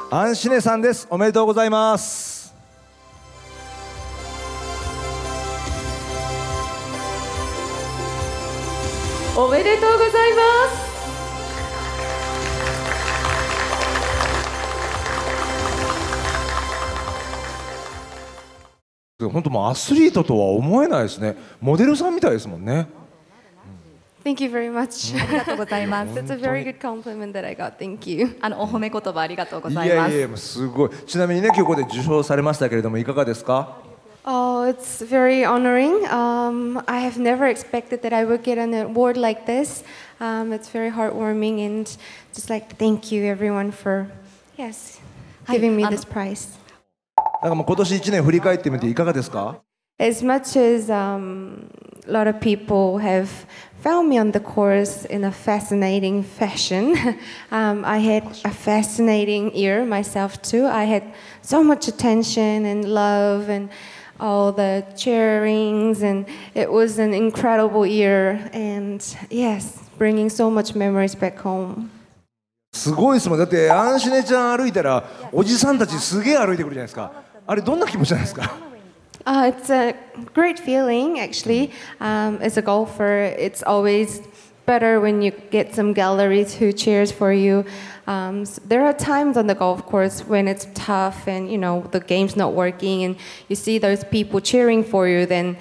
アンシネさんです。おめでとうございます。 おめでとうございます。 本当もうアスリートとは思えないですね。モデルさんみたいですもんね。 Thank you very much. ありがとうございます。 That's a very good compliment that I got. Thank you. お褒め言葉ありがとうございいます。 やいや、もうすごい。ちなみにね、今日ここで受賞されましたけれども、いかがですか？ Oh, it's very honoring. I have never expected that I would get an award like this. It's very heartwarming and just like thank you everyone for giving me this prize. なんかもう今年1年振り返ってみていかがですか？ As much as a lot of people have found me on the course in a fascinating fashion, I had a fascinating year myself too. I had so much attention and love and all the cheerings, and it was an incredible year. And yes, bringing so much memories back home. すごいですもん。だってアンシネちゃん歩いたらおじさんたちすげえ歩いてくるじゃないですか。あれどんな気持ちなんですか？ It's a great feeling, actually. As a golfer, it's always better when you get some galleries who cheers for you. There are times on the golf course when it's tough and the game's not working, and you see those people cheering for you. Then,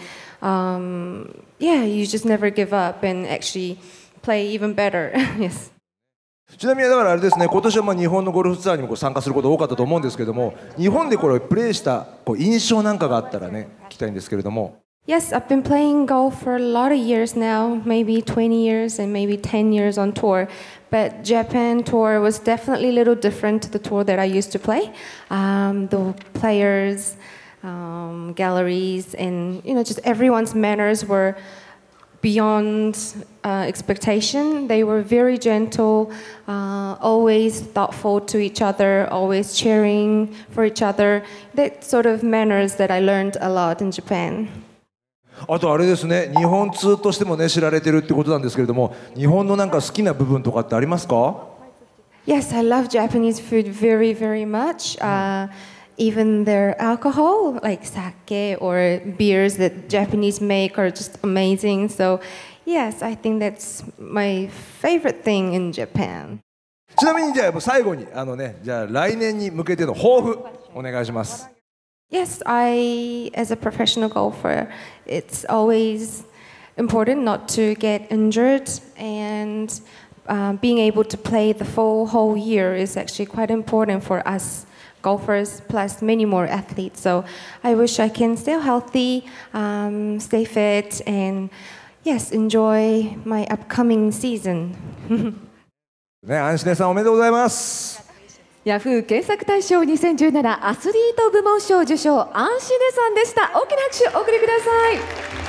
you just never give up and actually play even better. Yes. ちなみにだからあれですね、今年は日本のゴルフツアーにも参加すること多かったと思うんですけれども、日本でこれプレーした印象なんかがあったらね、聞きたいんですけれども。 Yes, I've been playing golf for a lot of years now, maybe 20 years and maybe 10 years on tour. But Japan tour was definitely a little different to the tour that I used to play. The players, galleries, and just everyone's manners were beyond expectation. They were very gentle, always thoughtful to each other, always cheering for each other. That sort of manners that I learned a lot in Japan. あとあれですね、日本通としてもね知られてるってことなんですけれども、日本のなんか好きな部分とかってありますか？ Yes, I love Japanese food very, very much. Even their alcohol, like sake or beers that Japanese make, are just amazing. So, yes, I think that's my favorite thing in Japan. ちなみにじゃあ最後にじゃあ来年に向けての抱負お願いします。 Yes, as a professional golfer, it's always important not to get injured, and being able to play the whole year is actually quite important for us golfers, plus many more athletes. So I wish I can stay healthy, stay fit, and yes, enjoy my upcoming season. ね、アンシネさんおめでとうございます。 ヤフー検索大賞2017アスリート部門賞受賞アンシネさんでした。大きな拍手お送りください。